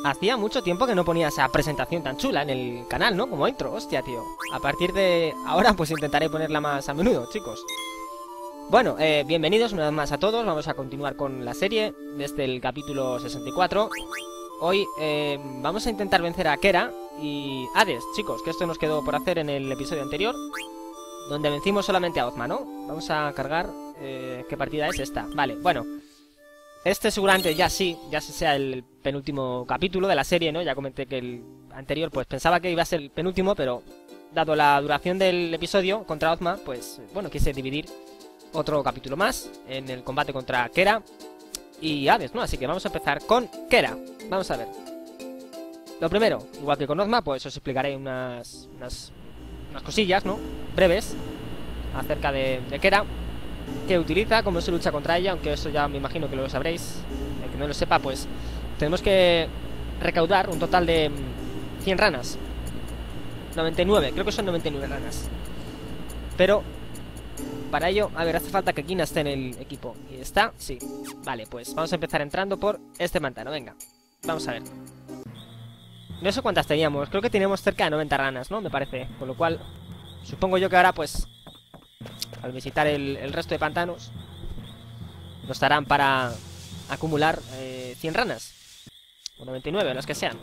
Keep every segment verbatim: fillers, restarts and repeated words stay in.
hacía mucho tiempo que no ponía esa presentación tan chula en el canal, ¿no? Como intro, hostia, tío. A partir de ahora, pues intentaré ponerla más a menudo, chicos. Bueno, eh, bienvenidos una vez más a todos. Vamos a continuar con la serie desde el capítulo sesenta y cuatro. Hoy eh, vamos a intentar vencer a Kera y Hades, chicos, que esto nos quedó por hacer en el episodio anterior, donde vencimos solamente a Ozma, ¿no? Vamos a cargar... Eh, ¿Qué partida es esta? Vale, bueno. Este seguramente ya sí, ya sea el penúltimo capítulo de la serie, ¿no? Ya comenté que el anterior, pues pensaba que iba a ser el penúltimo, pero dado la duración del episodio contra Ozma, pues, bueno, quise dividir otro capítulo más en el combate contra Kera y Hades, ¿no? Así que vamos a empezar con Kera. Vamos a ver. Lo primero, igual que con Ozma, pues os explicaré unas, unas, unas cosillas, ¿no? Breves acerca de, de Kera, qué utiliza, cómo se lucha contra ella, aunque eso ya me imagino que lo sabréis. El que no lo sepa, pues tenemos que recaudar un total de cien ranas. noventa y nueve, creo que son noventa y nueve ranas. Pero para ello, a ver, hace falta que Kina esté en el equipo. ¿Y está? Sí. Vale, pues vamos a empezar entrando por este pantano, venga. Vamos a ver. No sé cuántas teníamos, creo que teníamos cerca de noventa ranas, ¿no? Me parece, con lo cual supongo yo que ahora, pues, al visitar el, el resto de pantanos, nos darán para acumular eh, cien ranas. O noventa y nueve, las que sean.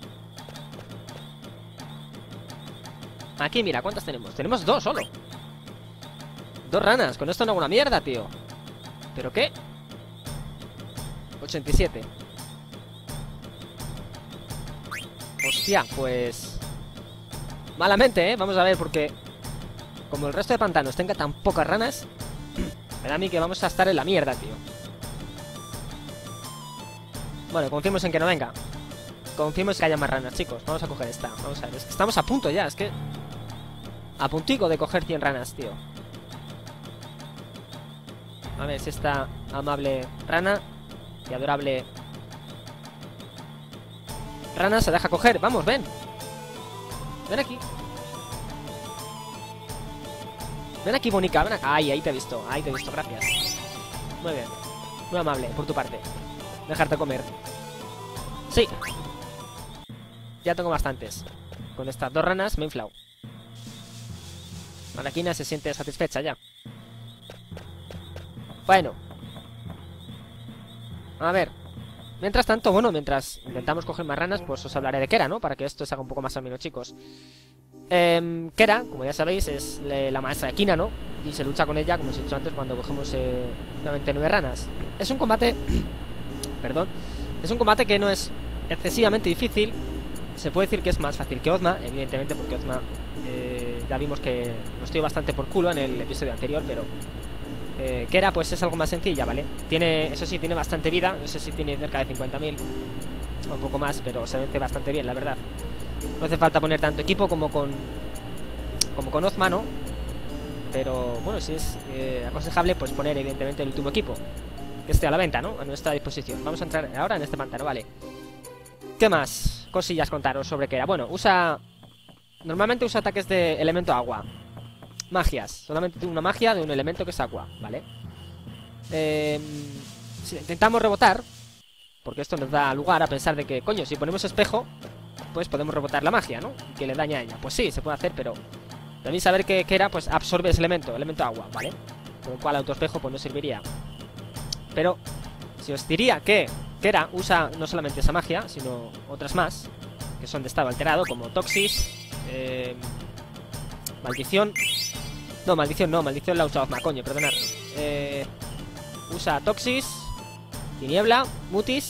Aquí, mira, ¿cuántas tenemos? Tenemos dos solo. Dos ranas, con esto no hago una mierda, tío. ¿Pero qué? ochenta y siete. Hostia, pues... malamente, ¿eh? Vamos a ver, porque... como el resto de pantanos tenga tan pocas ranas, me da a mí que vamos a estar en la mierda, tío. Bueno, confiemos en que no venga. Confiemos en que haya más ranas, chicos. Vamos a coger esta. Vamos a ver, es que estamos a punto ya, es que... a puntico de coger cien ranas, tío. A ver si esta amable rana y adorable rana se deja coger. Vamos, ven. Ven aquí. Ven aquí, Mónica, ven acá. Ay, ahí te he visto, ahí te he visto, gracias. Muy bien, muy amable por tu parte. Dejarte comer. Sí. Ya tengo bastantes. Con estas dos ranas me he inflado. Malaquina se siente satisfecha ya. Bueno. A ver. Mientras tanto, bueno, mientras intentamos coger más ranas, pues os hablaré de Kera, ¿no? Para que esto se haga un poco más ameno, chicos. Eh, Kera, como ya sabéis, es la maestra de Kina, ¿no? Y se lucha con ella, como os he dicho antes, cuando cogemos eh, noventa y nueve ranas. Es un combate... perdón. Es un combate que no es excesivamente difícil. Se puede decir que es más fácil que Ozma, evidentemente, porque Ozma... Eh, ya vimos que nos dio bastante por culo en el episodio anterior, pero... Eh, Kera, pues es algo más sencilla, ¿vale? Tiene, eso sí, tiene bastante vida. No sé si tiene cerca de cincuenta mil o un poco más, pero se vence bastante bien, la verdad. No hace falta poner tanto equipo como con como con Ozma, ¿no? Pero, bueno, si es eh, aconsejable, pues poner, evidentemente, el último equipo que esté a la venta, ¿no? A nuestra disposición. Vamos a entrar ahora en este pantano, ¿vale? ¿Qué más cosillas contaros sobre Kera? Bueno, usa... normalmente usa ataques de elemento agua. Magias, solamente tiene una magia de un elemento que es agua, ¿vale? Eh, si intentamos rebotar, porque esto nos da lugar a pensar de que, coño, si ponemos espejo, pues podemos rebotar la magia, ¿no? Y que le daña a ella. Pues sí, se puede hacer, pero también saber que Kera, pues absorbe ese elemento, elemento agua, ¿vale? Con lo cual autoespejo, pues no serviría. Pero si os diría que Kera usa no solamente esa magia, sino otras más, que son de estado alterado, como Toxis, eh, Maldición... No, maldición no, maldición la ha usado Ozma, coño, perdonad. Eh, usa Toxis, Tiniebla, Mutis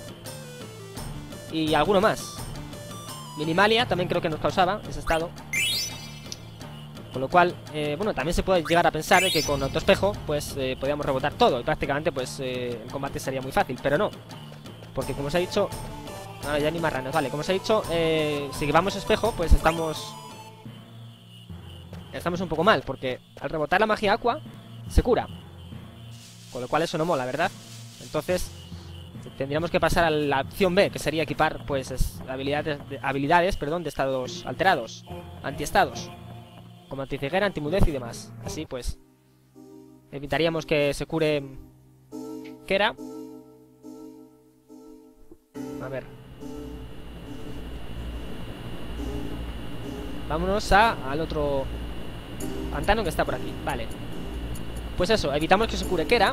y alguno más. Minimalia también creo que nos causaba ese estado. Con lo cual, eh, bueno, también se puede llegar a pensar de que con autoespejo, pues, eh, podíamos rebotar todo. Y prácticamente, pues, eh, el combate sería muy fácil, pero no. Porque como os he dicho... Ahora ya ni más ranas, vale, como os he dicho, eh, si llevamos espejo, pues estamos... Estamos un poco mal, porque al rebotar la magia aqua se cura. Con lo cual eso no mola, ¿verdad? Entonces tendríamos que pasar a la opción B, que sería equipar, pues, es, habilidades, de, habilidades perdón, de estados alterados, antiestados, como anticeguera, antimudez y demás. Así, pues, evitaríamos que se cure Kera. A ver, Vámonos a, al otro pantano que está por aquí. Vale. Pues eso, evitamos que se cure Kera.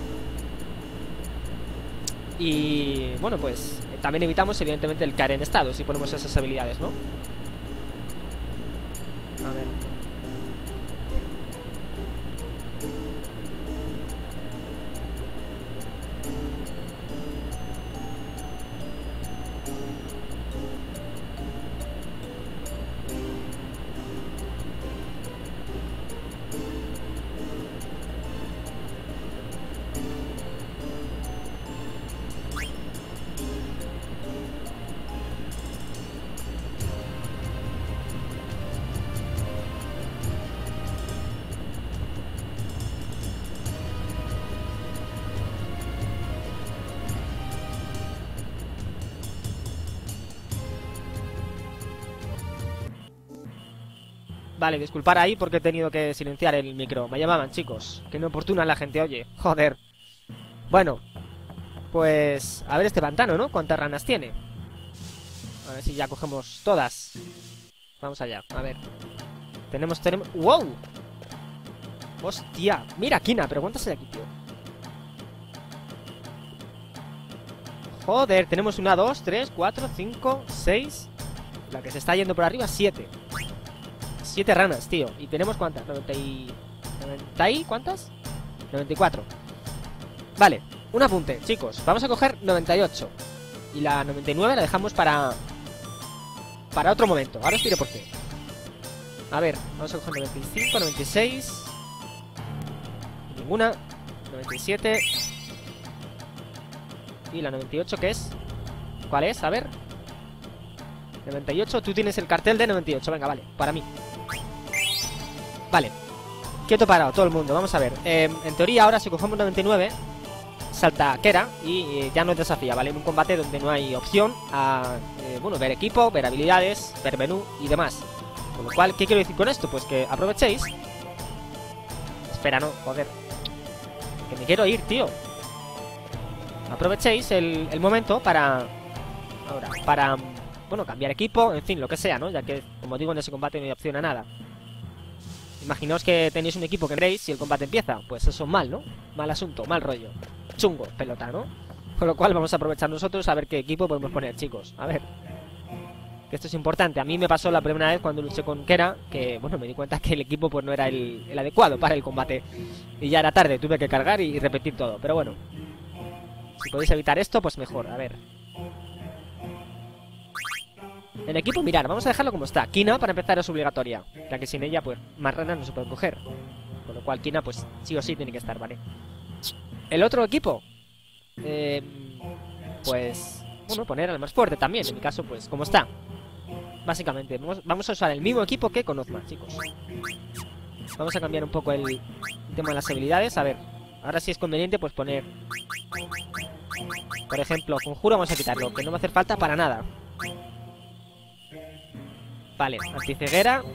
Y bueno, pues también evitamos evidentemente el caer en estado si ponemos esas habilidades, ¿no? A ver. Vale, disculpar ahí porque he tenido que silenciar el micro. Me llamaban, chicos. Que inoportuna la gente oye. Joder. Bueno, pues a ver este pantano, ¿no? ¿Cuántas ranas tiene? A ver si ya cogemos todas. Vamos allá, a ver. Tenemos, tenemos... ¡Wow! Hostia. Mira, Kina, pero ¿cuántas hay aquí, tío? Joder, tenemos una, dos, tres, cuatro, cinco, seis. La que se está yendo por arriba, siete. Siete ranas, tío. ¿Y tenemos cuántas? noventa y... ¿noventa y cuántas? noventa y cuatro. Vale, un apunte, chicos. Vamos a coger noventa y ocho. Y la noventa y nueve la dejamos para... Para otro momento. Ahora os diré por qué. A ver, vamos a coger noventa y cinco, noventa y seis. Ninguna. noventa y siete. Y la noventa y ocho, ¿qué es? ¿Cuál es? A ver. noventa y ocho, tú tienes el cartel de noventa y ocho. Venga, vale, para mí. Vale, quieto parado, todo el mundo, vamos a ver. eh, En teoría ahora si cogemos noventa y nueve salta Kera y eh, ya no es desafía, ¿vale? En un combate donde no hay opción a, eh, bueno, ver equipo, ver habilidades, ver menú y demás. Con lo cual, ¿qué quiero decir con esto? Pues que aprovechéis. Espera, no, joder. Que me quiero ir, tío. Aprovechéis el, el momento para... Ahora, para... Bueno, cambiar equipo, en fin, lo que sea, ¿no? Ya que, como digo, en ese combate no hay opción a nada. Imaginaos que tenéis un equipo que queréis y el combate empieza. Pues eso mal, ¿no? Mal asunto, mal rollo. Chungo, pelota, ¿no? Con lo cual vamos a aprovechar nosotros a ver qué equipo podemos poner, chicos. A ver. Que esto es importante. A mí me pasó la primera vez cuando luché con Kera, que, bueno, me di cuenta que el equipo pues no era el, el adecuado para el combate. Y ya era tarde, tuve que cargar y, y repetir todo. Pero bueno. Si podéis evitar esto, pues mejor. A ver. En equipo, mirar, vamos a dejarlo como está. Kina, para empezar, es obligatoria, ya que sin ella, pues, más ranas no se pueden coger. Con lo cual, Kina, pues, sí o sí tiene que estar, ¿vale? El otro equipo, eh, pues, bueno, poner al más fuerte también. En mi caso, pues, como está. Básicamente, vamos, vamos a usar el mismo equipo que con Ozma, chicos. Vamos a cambiar un poco el, el tema de las habilidades. A ver, ahora sí es conveniente, pues, poner... Por ejemplo, conjuro vamos a quitarlo, que no va a hacer falta para nada. Vale, anticeguera.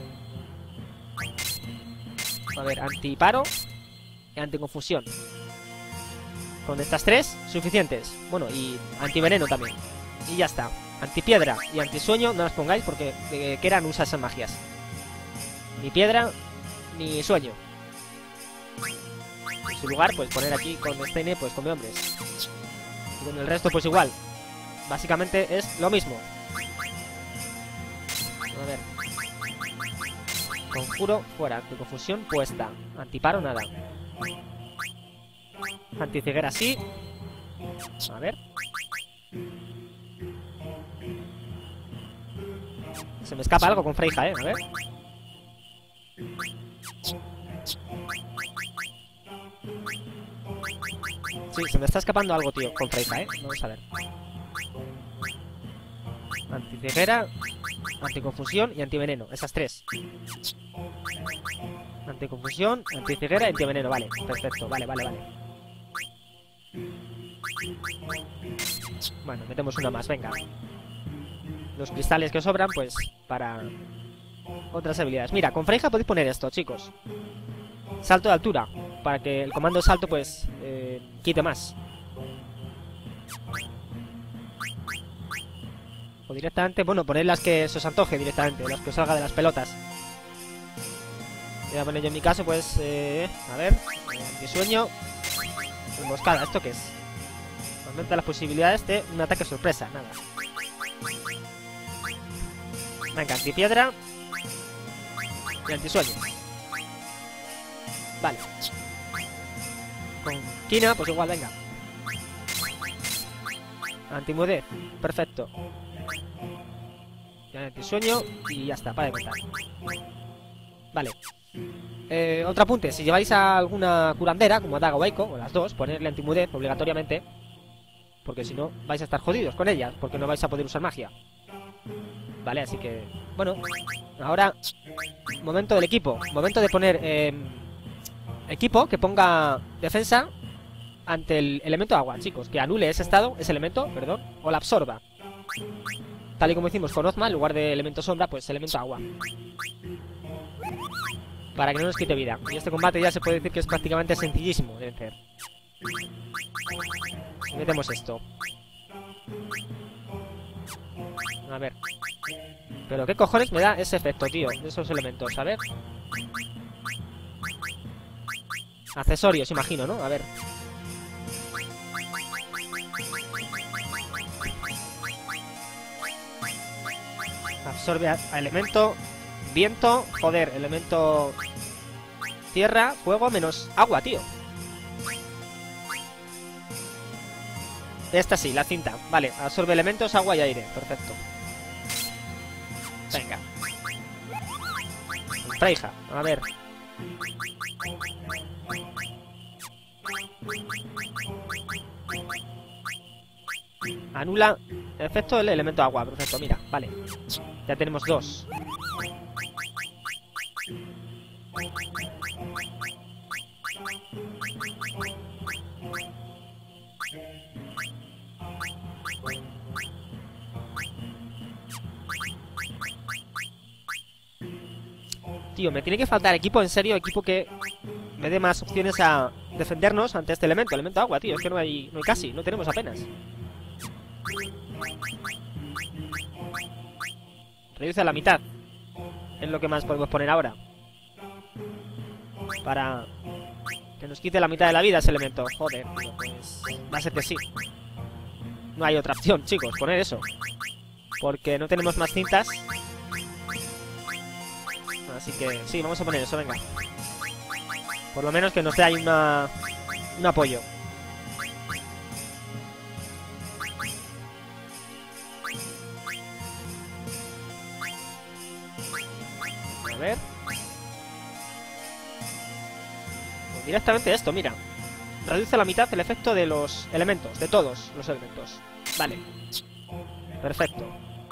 A ver, antiparo y anticonfusión. Con estas tres, suficientes. Bueno, y antiveneno también. Y ya está. Antipiedra y antisueño no las pongáis porque eh, Kera no usa esas magias. Ni piedra, ni sueño. En su lugar, pues poner aquí con Steine, pues come hombres. Y con el resto, pues igual. Básicamente es lo mismo. A ver. Conjuro, fuera. Anticonfusión, puesta. Antiparo, nada. Anticeguera, sí. A ver. Se me escapa algo con Freija, eh. A ver. Sí, se me está escapando algo, tío, con Freija, eh. Vamos a ver. Anticeguera, anticonfusión y antiveneno. Esas tres. Anticonfusión, anticeguera y antiveneno. Vale, perfecto. Vale, vale, vale. Bueno, metemos una más, venga. Los cristales que sobran, pues, para otras habilidades. Mira, con Freija podéis poner esto, chicos. Salto de altura. Para que el comando de salto, pues, eh, quite más. O directamente, bueno, poner las que se os antoje directamente, las que os salga de las pelotas. Voy a poner yo en mi caso, pues, eh, a ver, eh, mi sueño. Emboscada, ¿esto qué es? Aumenta las posibilidades de un ataque sorpresa, nada. Venga, antipiedra. Y antisueño. Vale. Con quina, pues igual, venga. Antimudez, perfecto. Ya antisueño y ya está, para de contar. Vale. Eh, otro apunte, si lleváis a alguna curandera, como Daga o Aiko, o las dos, ponerle antimudez obligatoriamente. Porque si no, vais a estar jodidos con ellas, porque no vais a poder usar magia. Vale, así que... Bueno, ahora... Momento del equipo. Momento de poner... Eh, equipo que ponga defensa ante el elemento agua, chicos. Que anule ese estado, ese elemento, perdón, o la absorba. Tal y como hicimos con Ozma, en lugar de elemento sombra, pues elemento agua. Para que no nos quite vida. Y este combate ya se puede decir que es prácticamente sencillísimo de vencer. Metemos esto. A ver. Pero qué cojones me da ese efecto, tío, de esos elementos, a ver. Accesorios, imagino, ¿no? A ver. Absorbe a, a elemento viento, joder, elemento tierra, fuego, menos agua, tío. Esta sí, la cinta. Vale, absorbe elementos, agua y aire. Perfecto. Venga. Freija, a ver. Anula efecto del elemento agua. Perfecto, mira, vale. Ya tenemos dos. Tío, me tiene que faltar equipo, en serio, equipo que me dé más opciones a defendernos ante este elemento, elemento agua, tío. Es que no hay, no hay casi, no tenemos apenas. Reduce a la mitad. Es lo que más podemos poner ahora. Para que nos quite la mitad de la vida ese elemento. Joder, tío, pues va a ser que sí. No hay otra opción, chicos, poner eso. Porque no tenemos más cintas. Así que sí, vamos a poner eso, venga. Por lo menos que nos dé ahí una, un apoyo. A ver. Pues directamente esto, mira. Reduce a la mitad el efecto de los elementos, de todos los elementos. Vale. Perfecto.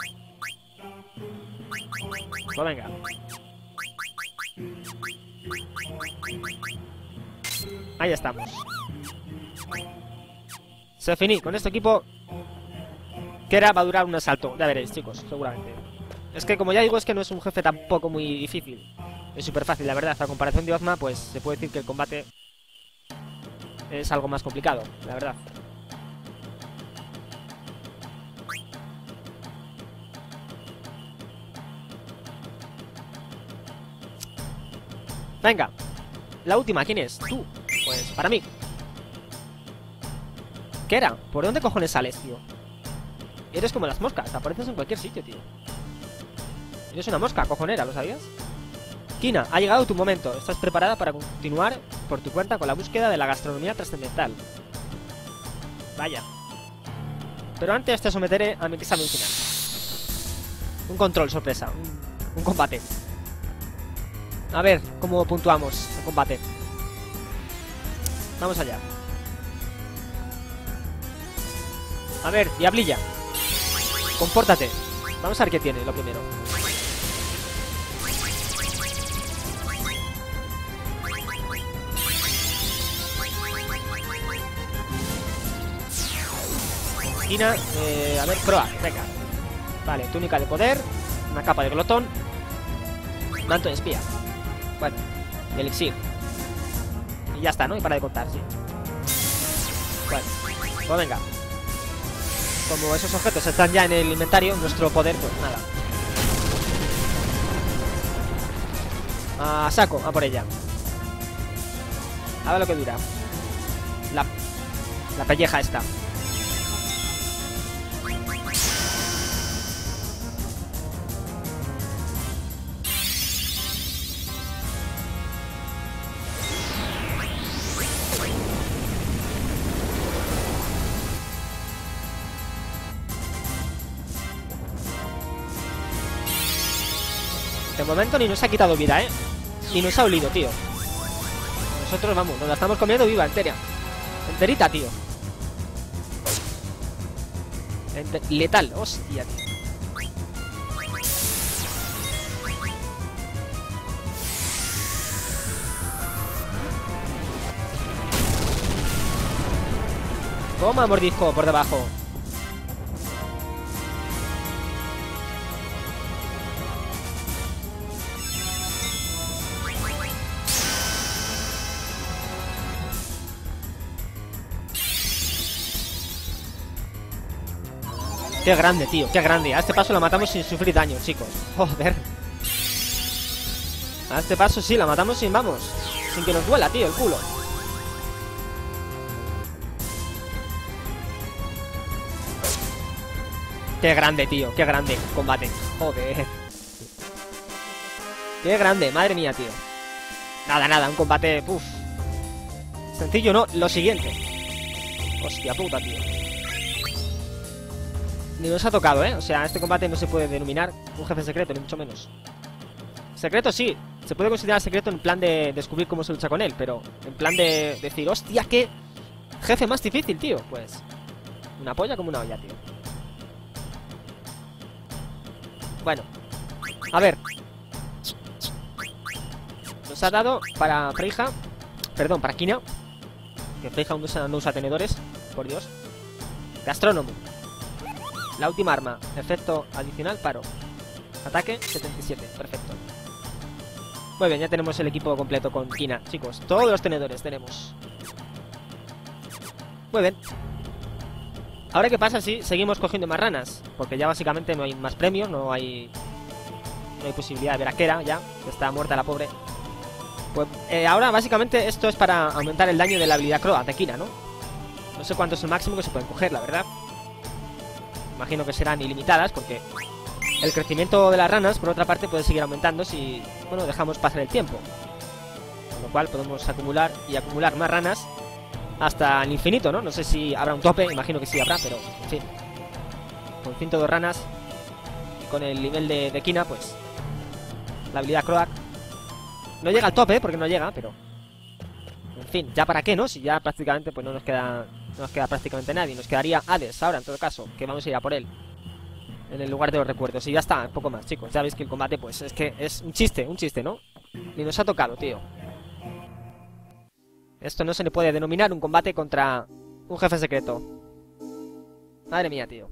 Pues venga. Ahí estamos. Se finí. Con este equipo Kera va a durar un asalto. Ya veréis, chicos, seguramente. Es que como ya digo, es que no es un jefe tampoco muy difícil. Es súper fácil, la verdad. A comparación de Ozma, pues se puede decir que el combate es algo más complicado, la verdad. Venga. La última, ¿quién es? Tú. Pues para mí. Kera, ¿por dónde cojones sales, tío? Eres como las moscas, apareces en cualquier sitio, tío. Eres una mosca cojonera, ¿lo sabías? Kina, ha llegado tu momento. Estás preparada para continuar por tu cuenta con la búsqueda de la gastronomía trascendental. Vaya. Pero antes te someteré a mi examen final. Un control sorpresa, un, un combate. A ver cómo puntuamos el combate. Vamos allá. A ver, diablilla, compórtate. Vamos a ver qué tiene lo primero. Kina, eh, a ver, proa, venga. Vale, túnica de poder, una capa de glotón, manto de espía. Bueno, elixir. Y ya está, ¿no? Y para de contar, sí. Bueno, pues venga. como esos objetos están ya en el inventario, nuestro poder, pues nada. A saco, a por ella. A ver lo que dura. La, la pelleja esta. De momento ni nos ha quitado vida, ¿eh? Ni nos ha olido, tío. Nosotros, vamos, nos la estamos comiendo viva, entera. Enterita, tío. Enter Letal, hostia, tío. Toma, mordisco por debajo. Qué grande, tío, qué grande. A este paso la matamos sin sufrir daño, chicos. Joder. A este paso sí, la matamos sin, vamos, sin que nos duela, tío, el culo. Qué grande, tío, qué grande combate. Joder. Qué grande, madre mía, tío. Nada, nada, un combate, uff. Sencillo, no, lo siguiente. Hostia puta, tío. Ni nos ha tocado, ¿eh? O sea, este combate no se puede denominar un jefe secreto, ni mucho menos. Secreto sí, se puede considerar secreto en plan de descubrir cómo se lucha con él, pero en plan de decir, hostia, qué jefe más difícil, tío. Pues una polla como una olla, tío. Bueno, a ver. Nos ha dado para Freyja, perdón, para Kina, que Freyja no usa, no usa tenedores, por Dios. Gastrónomo. La última arma, efecto adicional, paro. Ataque, setenta y siete, perfecto. Muy bien, ya tenemos el equipo completo con Kina, chicos. Todos los tenedores tenemos. Muy bien. Ahora, ¿qué pasa si seguimos cogiendo más ranas? Porque ya básicamente no hay más premios, no hay... No hay posibilidad de ver a Kera ya, que está muerta la pobre. Pues eh, ahora básicamente esto es para aumentar el daño de la habilidad Croa de Kina, ¿no? No sé cuánto es el máximo que se pueden coger, la verdad. Imagino que serán ilimitadas porque el crecimiento de las ranas, por otra parte, puede seguir aumentando si, bueno, dejamos pasar el tiempo. Con lo cual podemos acumular y acumular más ranas hasta el infinito, ¿no? No sé si habrá un tope, imagino que sí habrá, pero, en fin. Con ciento dos ranas y con el nivel de, de Kina, pues la habilidad Croak no llega al tope, porque no llega, pero en fin, ya para qué, ¿no? Si ya prácticamente pues no nos queda... No nos queda prácticamente nadie, nos quedaría Hades ahora en todo caso, que vamos a ir a por él en el lugar de los recuerdos, y ya está, poco más, chicos. Ya veis que el combate pues es que es un chiste, un chiste, ¿no? Ni nos ha tocado, tío. Esto no se le puede denominar un combate contra un jefe secreto. Madre mía, tío.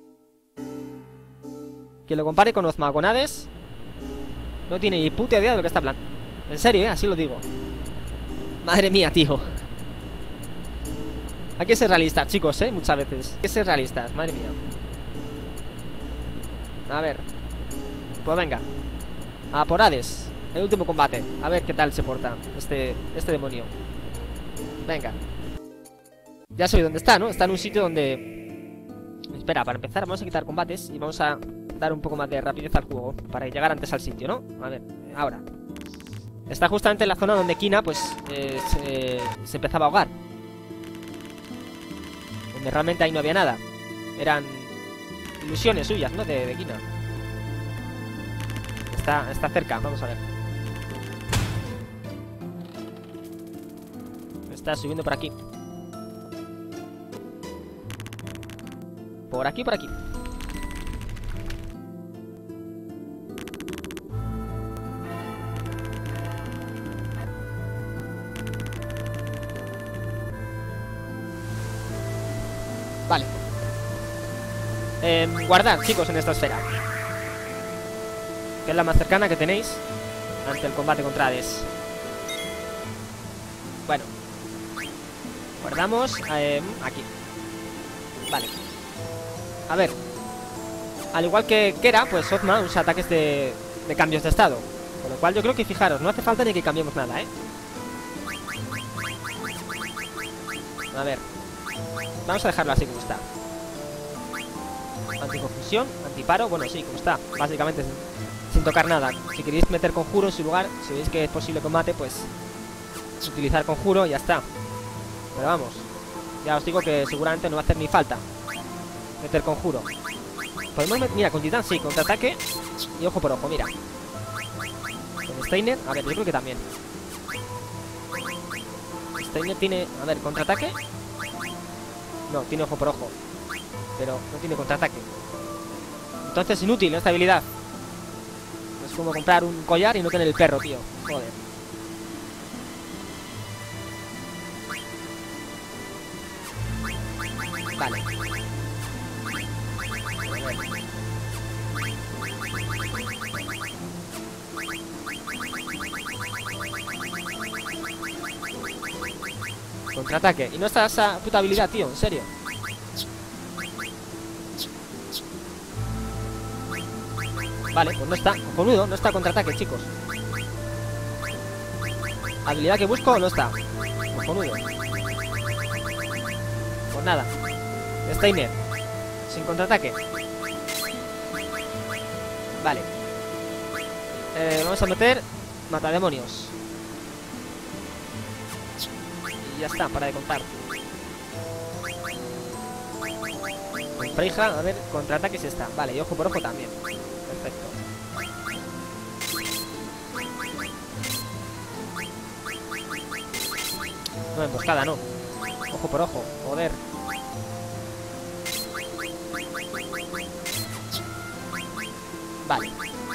Quien lo compare con Ozma o con Hades no tiene ni puta idea de lo que está hablando. En serio, ¿eh? Así lo digo. Madre mía, tío. Hay que ser realistas, chicos, ¿eh? Muchas veces. Hay que ser realistas, madre mía. A ver. Pues venga. A por Hades. El último combate. A ver qué tal se porta este, este demonio. Venga. Ya sé dónde está, ¿no? Está en un sitio donde... Espera, para empezar vamos a quitar combates y vamos a dar un poco más de rapidez al juego para llegar antes al sitio, ¿no? A ver, ahora. Está justamente en la zona donde Kina, pues, eh, se, se empezaba a ahogar. Donde realmente ahí no había nada. Eran ilusiones suyas, ¿no? De, de Kina. Está, está cerca, vamos a ver. Está subiendo por aquí. Por aquí, por aquí. Vale. Eh, guardad, chicos, en esta esfera, que es la más cercana que tenéis ante el combate contra Hades. Bueno. Guardamos eh, aquí. Vale. A ver. Al igual que Kera, pues Ozma usa ataques de, de cambios de estado. Con lo cual yo creo que, fijaros, no hace falta ni que cambiemos nada, ¿eh? A ver. Vamos a dejarlo así como está. Anticonfusión, antiparo, bueno, sí, como está. Básicamente sin, sin tocar nada. Si queréis meter conjuro en su lugar, si veis que es posible combate, pues utilizar conjuro y ya está. Pero vamos, ya os digo que seguramente no va a hacer ni falta meter conjuro. Podemos meter, mira, con Titán sí, contraataque y ojo por ojo, mira. Con Steiner, a ver, yo creo que también. Steiner tiene, a ver, contraataque. No, tiene ojo por ojo, pero no tiene contraataque. Entonces inútil esta habilidad. Es como comprar un collar y no tener el perro, tío. Joder. Vale. Contraataque. Y no está esa puta habilidad, tío, en serio. Vale, pues no está. Cojonudo, no está contraataque, chicos. Habilidad que busco no está. Cojonudo. Pues nada. Steiner. Sin contraataque. Vale. Eh, vamos a meter matademonios. Y ya está, para de contar. Con Freija, a ver, contraataque si está. Vale, y ojo por ojo también. Perfecto. No, emboscada no. Ojo por ojo, joder. Vale.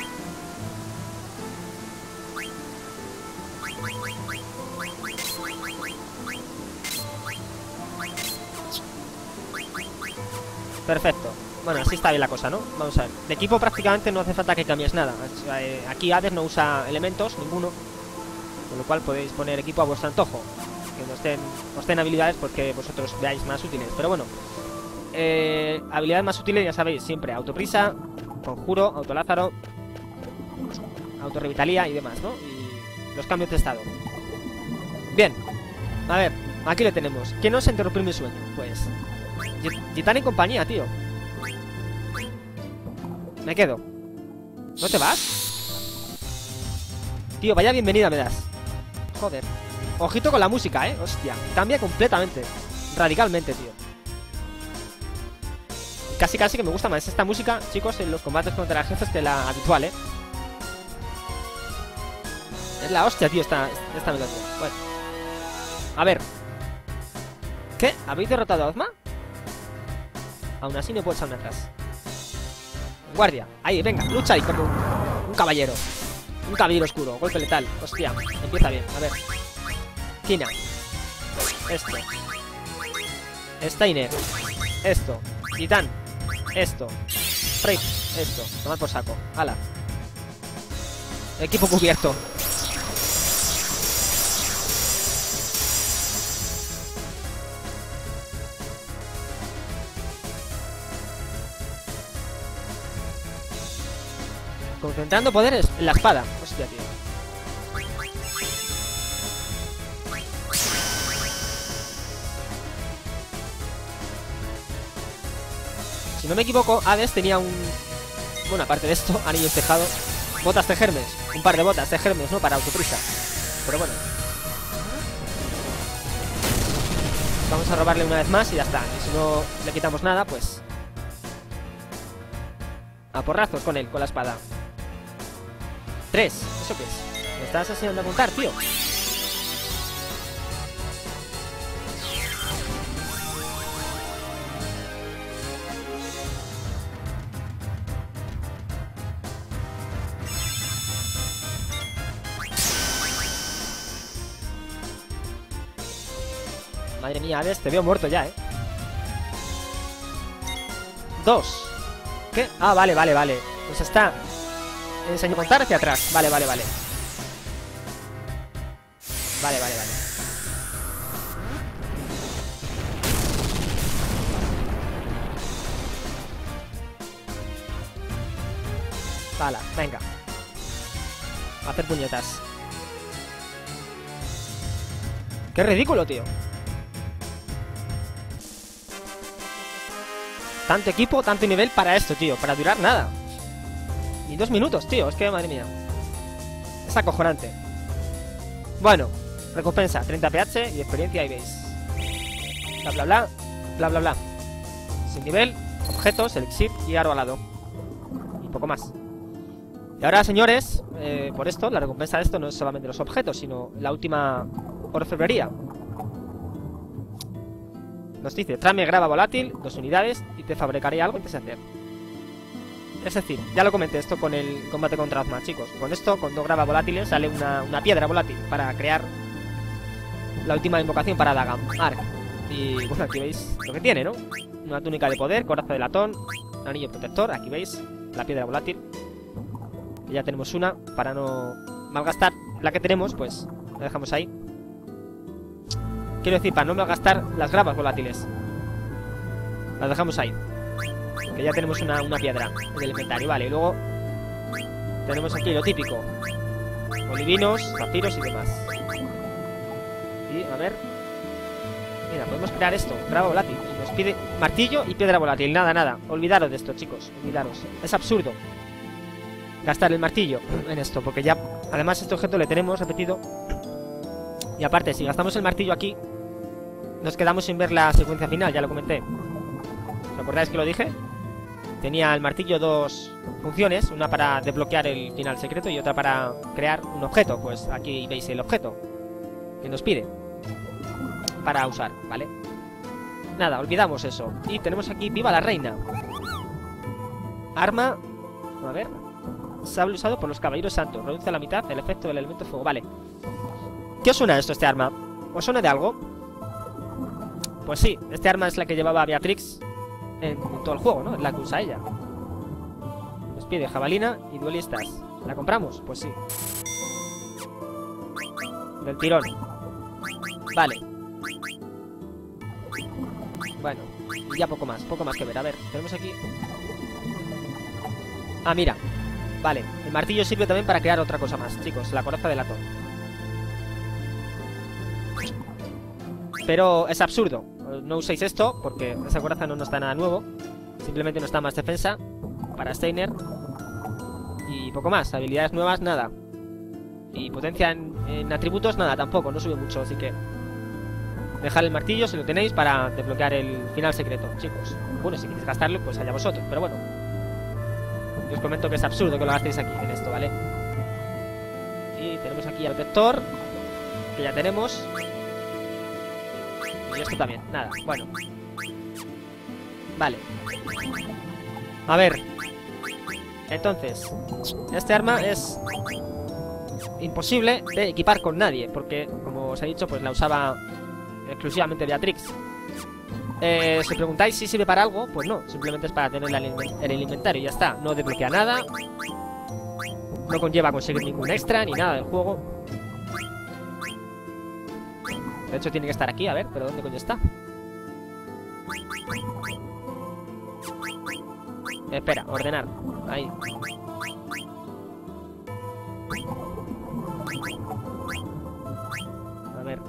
Perfecto. Bueno, así está bien la cosa, ¿no? Vamos a ver. De equipo prácticamente no hace falta que cambies nada. Aquí Hades no usa elementos, ninguno. Con lo cual podéis poner equipo a vuestro antojo. Que no estén, no estén habilidades porque vosotros veáis más útiles. Pero bueno. Eh, habilidades más útiles, ya sabéis, siempre autoprisa, conjuro, autolázaro, autorrevitalía y demás, ¿no? Y los cambios de estado. Bien. A ver, aquí le tenemos. ¿Quién nos interrumpió mi sueño? Pues Titán y compañía, tío. Me quedo. ¿No te vas? Tío, vaya bienvenida me das. Joder. Ojito con la música, eh. Hostia, cambia completamente. Radicalmente, tío. Casi casi que me gusta más esta música, chicos, en los combates contra jefes que la habitual, eh. Es la hostia, tío, esta, esta melodía. Bueno. A ver. ¿Qué? ¿Habéis derrotado a Ozma? Aún así no puedo echarme atrás. Guardia, ahí, venga, lucha ahí como un, un caballero. Un caballero oscuro, golpe letal. Hostia, empieza bien, a ver. Kina. Esto. Steiner. Esto. Titán. Esto. Frey. Esto. Tomad por saco. Ala. Equipo cubierto. Concentrando poderes en la espada. Hostia, tío. Si no me equivoco, Hades tenía un... Bueno, aparte de esto, anillos tejado. Botas de Hermes. Un par de botas de Hermes, ¿no? Para autoprisa. Pero bueno. Vamos a robarle una vez más y ya está. Y si no le quitamos nada, pues... A porrazos con él, con la espada. Tres. ¿Eso qué es? Me estás enseñando a contar, tío. Madre mía, Hades, te veo muerto ya, ¿eh? Dos. ¿Qué? Ah, vale, vale, vale. Pues está... Enseño a contar hacia atrás. Vale, vale, vale. Vale, vale, vale. Hala, venga. A hacer puñetas. Qué ridículo, tío. Tanto equipo, tanto nivel para esto, tío. Para durar nada. Ni dos minutos, tío. Es que, madre mía. Es acojonante. Bueno, recompensa, treinta P H y experiencia, ahí veis. Bla, bla, bla. Bla, bla, bla. Sin nivel, objetos, elixir y aro alado. Y poco más. Y ahora, señores, eh, por esto, la recompensa de esto no es solamente los objetos, sino la última orfebrería. Nos dice, tráeme grava volátil, dos unidades, y te fabricaré algo antes de hacer. Es decir, ya lo comenté esto con el combate contra Ozma, chicos. Con esto, con dos grava volátiles, sale una, una piedra volátil para crear la última invocación para Dagam, Ark. Y bueno, aquí veis lo que tiene, ¿no? Una túnica de poder, coraza de latón, anillo protector, aquí veis la piedra volátil. Que ya tenemos una, para no malgastar la que tenemos, pues la dejamos ahí. Quiero decir, para no malgastar las gravas volátiles. Las dejamos ahí. Que ya tenemos una, una piedra en el inventario, vale. Y luego tenemos aquí lo típico. Olivinos, zafiros y demás. Y, a ver. Mira, podemos crear esto, grava volátil. Y nos pide martillo y piedra volátil. Nada, nada. Olvidaros de esto, chicos. Olvidaros. Es absurdo gastar el martillo en esto, porque ya, además, este objeto le tenemos repetido. Y aparte, si gastamos el martillo aquí, nos quedamos sin ver la secuencia final, ya lo comenté. ¿Os acordáis que lo dije? Tenía el martillo dos funciones, una para desbloquear el final secreto y otra para crear un objeto. Pues aquí veis el objeto que nos pide para usar, ¿vale? Nada, olvidamos eso. Y tenemos aquí Viva la Reina. Arma, a ver, sable usado por los caballeros santos. Reduce a la mitad el efecto del elemento fuego, vale. ¿Qué os suena esto, este arma? ¿Os suena de algo? Pues sí, este arma es la que llevaba Beatrix en todo el juego, ¿no? Es la que usa ella. Nos pide jabalina y duelistas. ¿La compramos? Pues sí. Del tirón. Vale. Bueno, y ya poco más, poco más que ver. A ver, tenemos aquí... Ah, mira. Vale, el martillo sirve también para crear otra cosa más, chicos. La coraza de latón. Pero es absurdo. No uséis esto porque esa coraza no nos da nada nuevo. Simplemente nos da más defensa para Steiner. Y poco más. Habilidades nuevas, nada. Y potencia en, en atributos, nada, tampoco. No sube mucho, así que... Dejad el martillo si lo tenéis para desbloquear el final secreto, chicos. Bueno, si queréis gastarlo, pues allá vosotros. Pero bueno. Yo os comento que es absurdo que lo gastéis aquí, en esto, ¿vale? Y tenemos aquí al vector, que ya tenemos. Y esto también, nada, bueno. Vale. A ver. Entonces, este arma es imposible de equipar con nadie, porque, como os he dicho, pues la usaba exclusivamente Beatrix. Eh, si preguntáis si sirve para algo, pues no, simplemente es para tenerla en el inventario y ya está. No desbloquea nada, no conlleva conseguir ningún extra ni nada del juego. De hecho tiene que estar aquí, a ver, pero ¿dónde coño está? Eh, espera, ordenar. Ahí. A ver.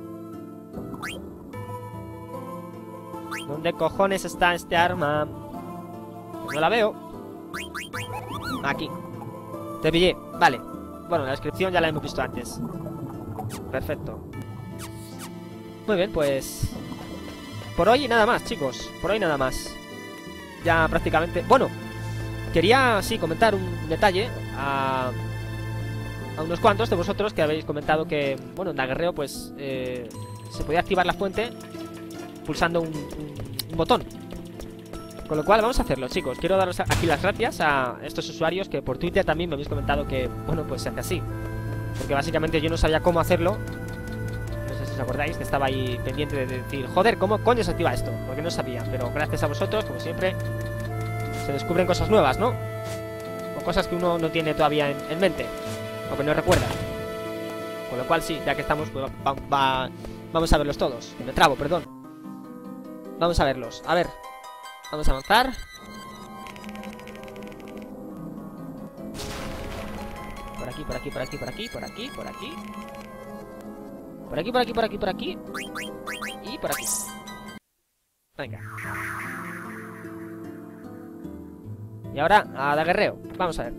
¿Dónde cojones está este arma? No la veo. Aquí. Te pillé, vale. Bueno, la descripción ya la hemos visto antes. Perfecto. Muy bien, pues... Por hoy nada más, chicos. Por hoy nada más. Ya prácticamente... Bueno, quería, sí, comentar un detalle a... a unos cuantos de vosotros que habéis comentado que, bueno, en Daguerreo, pues, eh, se podía activar la fuente pulsando un, un, un botón. Con lo cual vamos a hacerlo, chicos. Quiero daros aquí las gracias a estos usuarios que por Twitter también me habéis comentado que, bueno, pues se hace así. Porque básicamente yo no sabía cómo hacerlo. No sé si os acordáis que estaba ahí pendiente de decir, joder, ¿cómo coño se activa esto? Porque no sabía, pero gracias a vosotros, como siempre, se descubren cosas nuevas, ¿no? O cosas que uno no tiene todavía en, en mente, o que no recuerda. Con lo cual sí, ya que estamos, pues va, va, vamos a verlos todos. Me trabo, perdón. Vamos a verlos, a ver. Vamos a avanzar. aquí, por aquí, por aquí, por aquí, por aquí, por aquí. Por aquí, por aquí, por aquí, por aquí. Y por aquí. Venga. Y ahora, a la guerreo. Vamos a ver.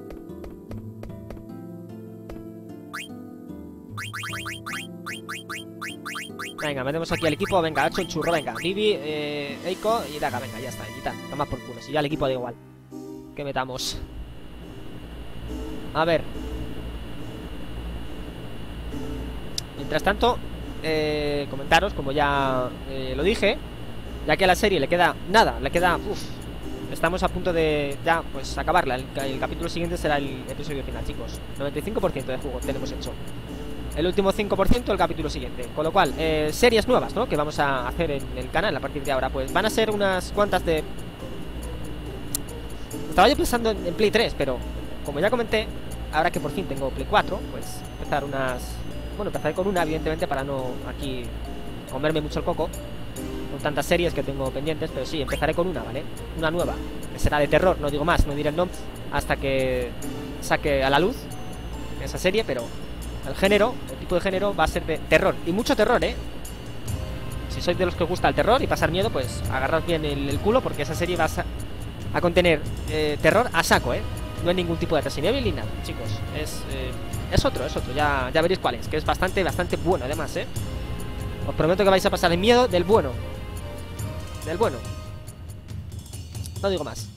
Venga, metemos aquí al equipo. Venga, ha hecho un churro. Venga, Vivi, eh, Eiko y Daga. Venga, ya está. Y tal. Toma por culo. Si ya el equipo da igual. Que metamos. A ver. Mientras tanto, eh, comentaros, como ya eh, lo dije, ya que a la serie le queda nada, le queda... Uf, estamos a punto de ya, pues, acabarla. El, el capítulo siguiente será el episodio final, chicos. noventa y cinco por ciento de juego tenemos hecho. El último cinco por ciento el capítulo siguiente. Con lo cual, eh, series nuevas, ¿no? Que vamos a hacer en el canal a partir de ahora. Pues van a ser unas cuantas de... Estaba yo pensando en, en Play tres, pero como ya comenté, ahora que por fin tengo Play cuatro, pues empezar unas... Bueno, empezaré con una, evidentemente, para no aquí comerme mucho el coco con tantas series que tengo pendientes. Pero sí, empezaré con una, ¿vale? Una nueva, que será de terror, no digo más, no diré el nombre hasta que saque a la luz esa serie, pero el género, el tipo de género va a ser de terror. Y mucho terror, ¿eh? Si sois de los que os gusta el terror y pasar miedo, pues agarraos bien el, el culo, porque esa serie va a, a contener eh, terror a saco, ¿eh? No hay ningún tipo de Resident Evil ni nada, chicos. Es, eh, es otro, es otro, ya, ya veréis cuál es. Que es bastante, bastante bueno, además, ¿eh? Os prometo que vais a pasar el miedo del bueno. Del bueno. No digo más.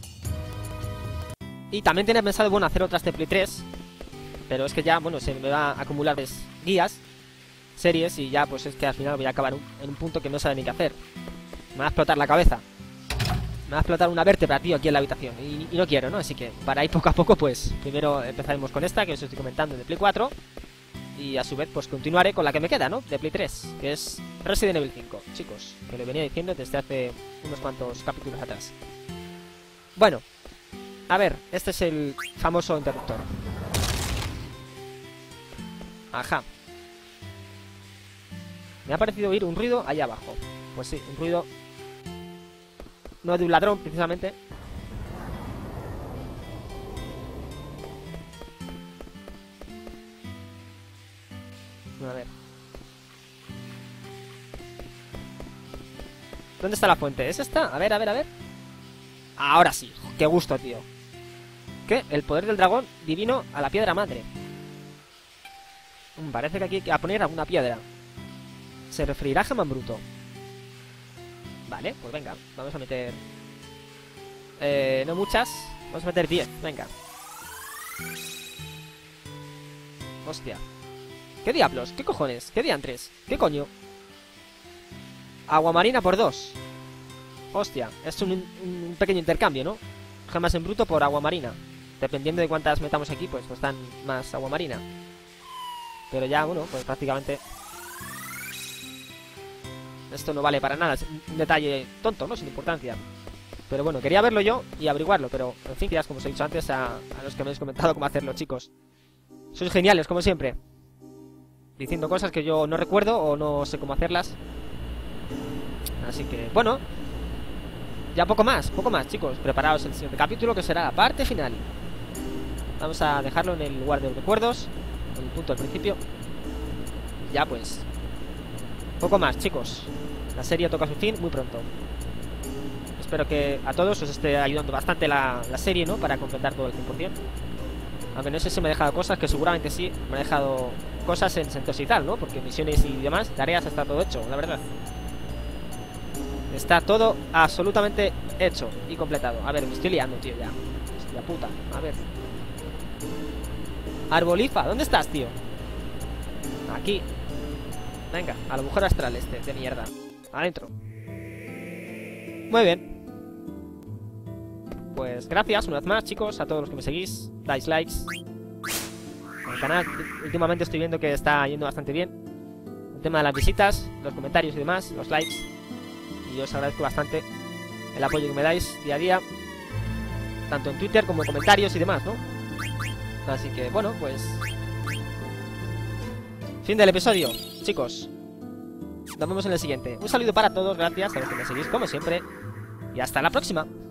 Y también tenía pensado, bueno, hacer otras de Play tres. Pero es que ya, bueno, se me va a acumular pues, guías, series, y ya, pues es que al final voy a acabar un, en un punto que no sabe ni qué hacer. Me va a explotar la cabeza. Me va a explotar una vértebra, tío, aquí en la habitación. Y, y no quiero, ¿no? Así que para ir poco a poco, pues primero empezaremos con esta, que os estoy comentando, de Play cuatro. Y a su vez, pues continuaré con la que me queda, ¿no? De Play tres, que es Resident Evil cinco, chicos. Que lo venía diciendo desde hace unos cuantos capítulos atrás. Bueno, a ver, este es el famoso interruptor. Ajá. Me ha parecido oír un ruido allá abajo. Pues sí, un ruido... No de un ladrón, precisamente. A ver. ¿Dónde está la fuente? ¿Es esta? A ver, a ver, a ver. Ahora sí. Qué gusto, tío. ¿Qué? El poder del dragón divino a la piedra madre. Mm, parece que aquí hay que poner alguna piedra. Se referirá a Gemán Bruto. Vale, pues venga. Vamos a meter... Eh, no muchas. Vamos a meter diez, venga. Hostia. ¿Qué diablos? ¿Qué cojones? ¿Qué diantres? ¿Qué coño? Agua marina por dos. Hostia, es un, un pequeño intercambio, ¿no? Gemas en bruto por agua marina. Dependiendo de cuántas metamos aquí, pues nos dan más agua marina. Pero ya, bueno, pues prácticamente... Esto no vale para nada, es un detalle tonto, ¿no? Sin importancia. Pero bueno, quería verlo yo y averiguarlo. Pero, en fin, ya como os he dicho antes a, a los que me habéis comentado cómo hacerlo, chicos. Sois geniales, como siempre. Diciendo cosas que yo no recuerdo o no sé cómo hacerlas. Así que, bueno. Ya poco más, poco más, chicos. Preparaos el siguiente capítulo, que será la parte final. Vamos a dejarlo en el lugar de los recuerdos, en el punto del principio. Ya pues. Poco más, chicos. La serie toca su fin muy pronto. Espero que a todos os esté ayudando bastante la, la serie, ¿no? Para completar todo el cien por cien. Aunque no sé si me he dejado cosas, que seguramente sí. Me he dejado cosas en Sentos y tal, ¿no? Porque misiones y demás, tareas, está todo hecho, la verdad. Está todo absolutamente hecho y completado. A ver, me estoy liando, tío, ya. Hostia puta, a ver. Arbolifa, ¿dónde estás, tío? Aquí. Venga, al agujero astral este, de mierda. Adentro. Muy bien. Pues gracias una vez más, chicos, a todos los que me seguís. Dais likes. El canal, últimamente estoy viendo que está yendo bastante bien. El tema de las visitas, los comentarios y demás, los likes. Y os agradezco bastante el apoyo que me dais día a día. Tanto en Twitter como en comentarios y demás, ¿no? Así que, bueno, pues... Fin del episodio, chicos. Nos vemos en el siguiente. Un saludo para todos, gracias a los que me seguís como siempre. Y hasta la próxima.